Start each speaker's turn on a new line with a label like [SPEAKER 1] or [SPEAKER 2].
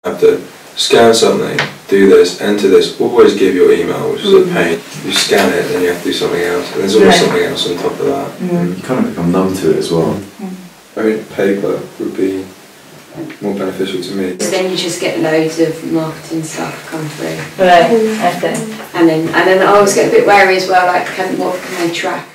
[SPEAKER 1] have to scan something, do this, enter this, always give your email, which is a pain. You scan it, then you have to do something else, and there's always something else on top of that.
[SPEAKER 2] You kind of become numb to it as well.
[SPEAKER 1] I mean, paper would be more beneficial to me.
[SPEAKER 3] So then you just get loads of marketing stuff come through.
[SPEAKER 4] Right, okay.
[SPEAKER 3] And then I always get a bit wary as well, like what can they track?